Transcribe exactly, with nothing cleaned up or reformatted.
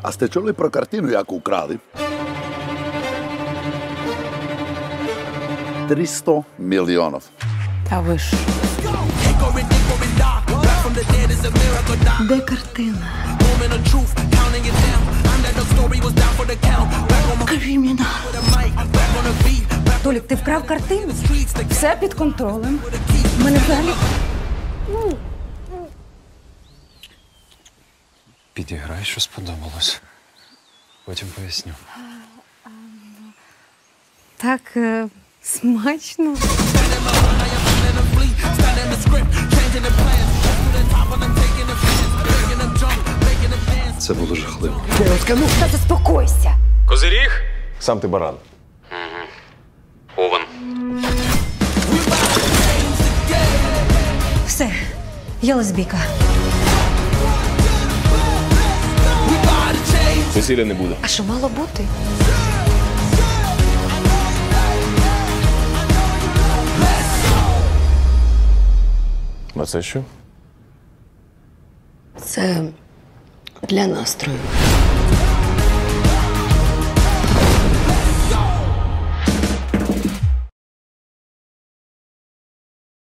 А сте чули про картину, яку украли? триста мільйонів. Та ви ж. Де картина? Кримінал. Толік, ти вкрав картину? Все під контролем. Мене взагалі... Підіграй, що сподобалось. Потім поясню. Так е, смачно. Це було жахливо. Та заспокойся. Козиріг? Сам ти баран. Овен. Все, я лесбійка. Весілля не буде. А що мало бути? А це що? Це для настрою.